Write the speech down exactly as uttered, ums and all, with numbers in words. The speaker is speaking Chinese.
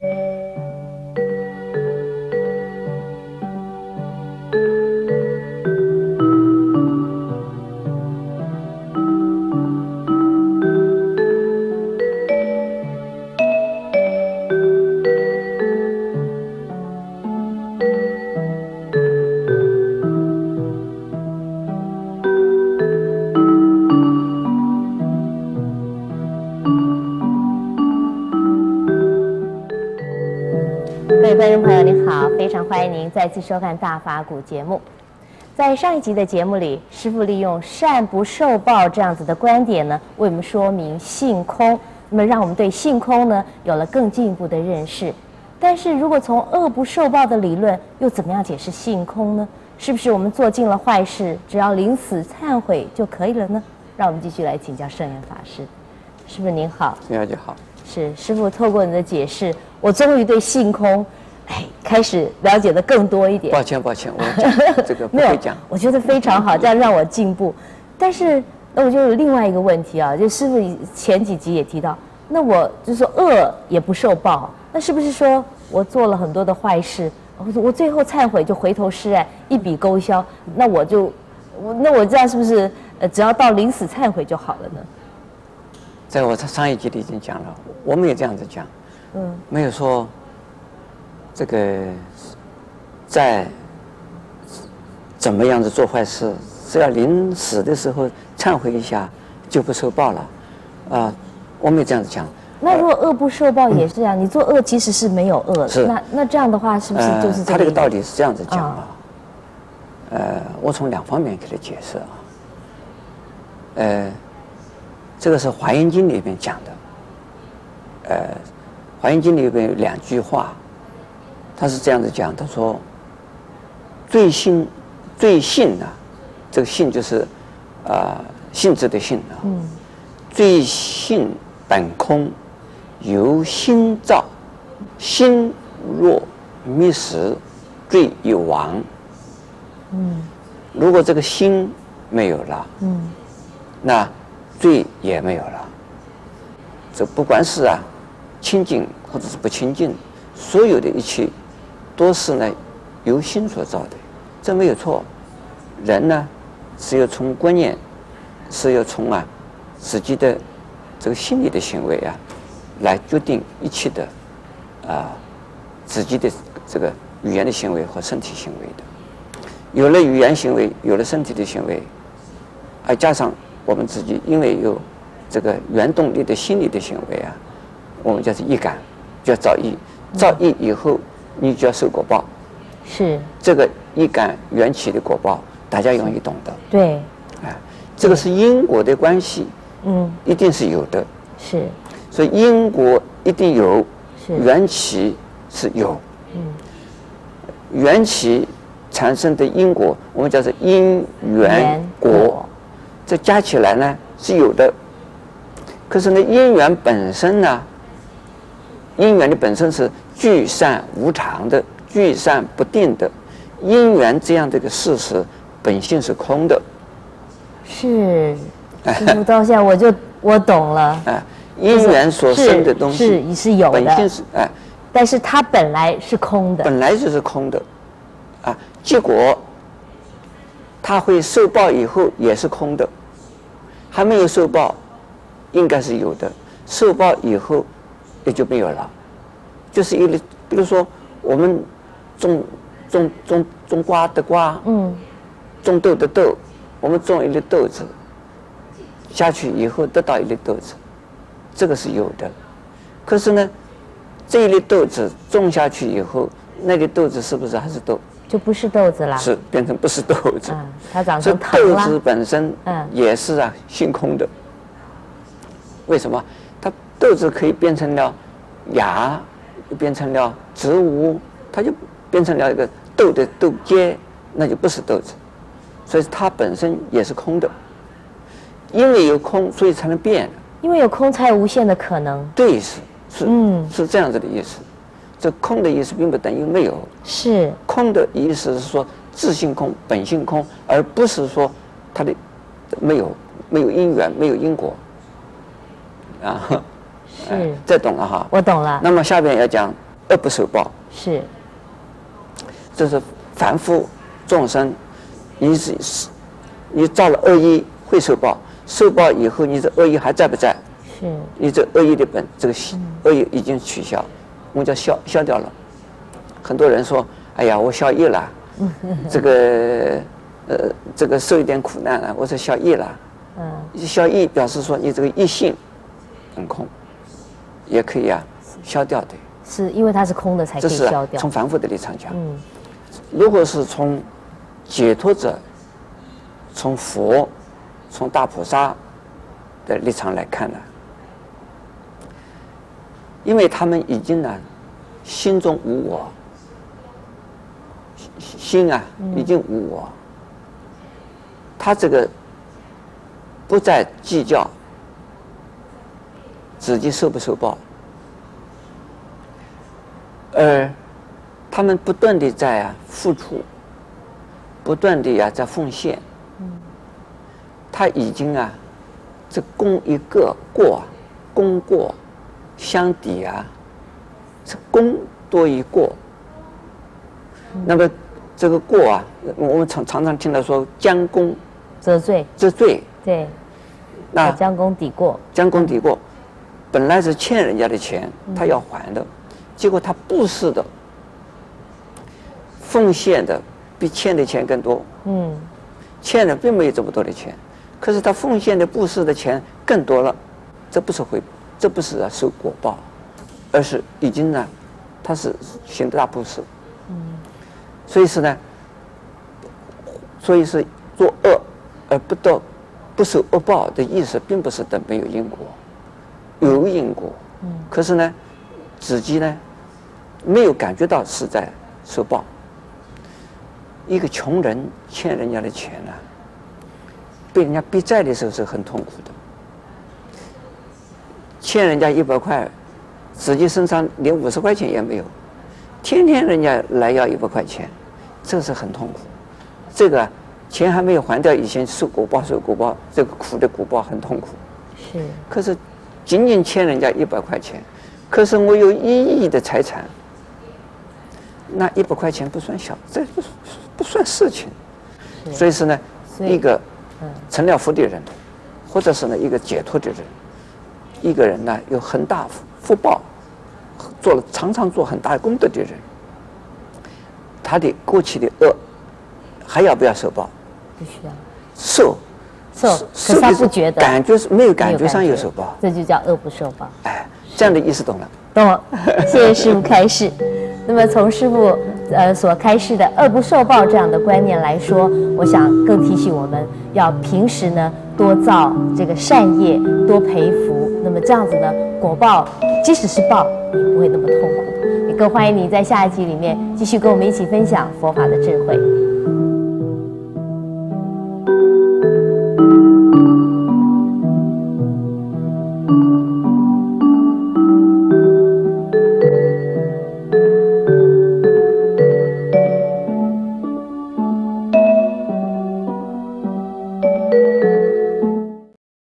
各位观众朋友，您好，非常欢迎您再次收看《大法古》节目。在上一集的节目里，师父利用“善不受报”这样子的观点呢，为我们说明性空，那么让我们对性空呢有了更进一步的认识。但是如果从恶不受报的理论，又怎么样解释性空呢？是不是我们做尽了坏事，只要临死忏悔就可以了呢？让我们继续来请教圣严法师。师父您好。 陈小姐好。 是师父透过你的解释，我终于对性空，哎，开始了解的更多一点。 抱歉抱歉，我讲这个不会讲。 我觉得非常好，这样让我进步。但是那我就有另外一个问题啊，就师父前几集也提到，那我就说恶也不受报，那是不是说我做了很多的坏事，我最后忏悔就回头是岸，一笔勾销？那我就我那我这样是不是呃只要到临死忏悔就好了呢？ 在我上一集里已经讲了，我们也这样子讲，嗯，没有说这个在怎么样子做坏事，只要临死的时候忏悔一下就不受报了，啊、呃，我们也这样子讲。 那如果恶不受报也是这样，嗯、你做恶其实是没有恶的，那那这样的话是不是就是这个、呃？ 他这个道理是这样子讲啊，嗯、呃，我从两方面给他解释啊，呃。这个是《华严经》里面讲的，呃，《华严经》里边有两句话，他是这样子讲，他说：“罪性，罪性啊，这个性就是啊、呃、性质的性啊，嗯，罪性本空，由心造，心若灭时，罪有亡。嗯，如果这个心没有了，嗯，那罪也没有了。这不管是啊清净或者是不清净，所有的一切都是呢由心所造的，这没有错。人呢是要从观念，是要从啊自己的这个心理的行为啊来决定一切的啊自己的这个语言的行为和身体行为的。有了语言行为，有了身体的行为，还加上我们自己因为有这个原动力的心理的行为啊，我们叫做业感，叫造业。造业以后，你就要受果报。 是这个业感缘起的果报，大家容易懂得。 对， 哎，这个是因果的关系，嗯，一定是有的。 是， 所以因果一定有， 是缘起是有， 嗯， 缘起产生的因果，我们叫做因缘果。这加起来呢是有的，可是呢因缘本身呢，因缘的本身是聚散无常的，聚散不定的。因缘这样的一个事实本性是空的。 是，师父到现在我就我懂了。 哎，因缘所生的东西是是是有的， 本性是哎， 但是它本来是空的， 本来就是空的，啊，结果它会受报以后也是空的。还没有受报，应该是有的；受报以后，也就没有了。就是一个，比如说我们种种种种瓜的瓜，嗯，种豆的豆，我们种一粒豆子下去以后得到一粒豆子，这个是有的。可是呢，这一粒豆子种下去以后，那粒豆子是不是还是豆？ 就不是豆子啦， 是变成不是豆子， 嗯、它长成糖啦。豆子本身也是啊， 嗯、 性空的。为什么？它豆子可以变成了芽，变成了植物，它就变成了一个豆的豆秸，那就不是豆子。所以它本身也是空的，因为有空，所以才能变。 因为有空，才有无限的可能。 对，是是， 嗯， 是这样子的意思。这空的意思并不等于没有， 是空的意思是说自性空、本性空，而不是说它的没有没有因缘、没有因果啊。 是， 这懂了哈？ 我懂了。 那么下边要讲恶不受报。 是， 这是凡夫众生，你是你造了恶业会受报，受报以后，你这恶业还在不在？ 是， 你这恶业的本，这个恶业已经取消，我们叫消消掉了。很多人说：“哎呀，我消业了，这个呃，这个受一点苦难了，我说消业了。”嗯，消业表示说你这个业性很空，也可以啊，消掉的。 是因为它是空的才可以消掉。 从凡夫的立场讲，嗯，如果是从解脱者、从佛、从大菩萨的立场来看呢，因为他们已经呢心中无我，心啊已经无我，他这个不再计较自己受不受报。而他们不断的在啊付出，不断的呀、啊、在奉献，嗯，他已经啊，这功一个过，功过相抵啊，这功多于过。嗯、那么这个过啊，我们常常常听到说将功折罪， 折罪， 对， 那将功抵过， 将功抵过，本来是欠人家的钱，他要还的。嗯，结果他布施的、奉献的比欠的钱更多。嗯，欠的并没有这么多的钱，可是他奉献的、布施的钱更多了，这不是回，这不是啊受果报，而是已经呢，他是行大布施。嗯，所以是呢，所以是作恶而不得不受恶报的意思，并不是等没有因果，有因果。嗯，可是呢，自己呢。没有感觉到是在受报。一个穷人欠人家的钱呢、啊，被人家逼债的时候是很痛苦的。欠人家一百块，自己身上连五十块钱也没有，天天人家来要一百块钱，这是很痛苦。这个钱还没有还掉以前，受果报受果报，这个苦的果报很痛苦。 是。 可是仅仅欠人家一百块钱，可是我有一亿的财产。那一百块钱不算小，这不不算事情，所以是呢，一个成了佛的人，或者是呢一个解脱的人，一个人呢有很大福报，做了常常做很大功德的人，他的过去的恶还要不要受报？ 必须要受， 受，可是他不觉得， 感觉是没有感觉上有受报， 这就叫恶不受报。 哎，这样的意思懂了？ 懂了，谢谢师父开示。那么从师父呃所开示的恶不受报这样的观念来说，我想更提醒我们要平时呢多造这个善业，多培福。那么这样子呢，果报即使是报，也不会那么痛苦。也更欢迎你在下一集里面继续跟我们一起分享佛法的智慧。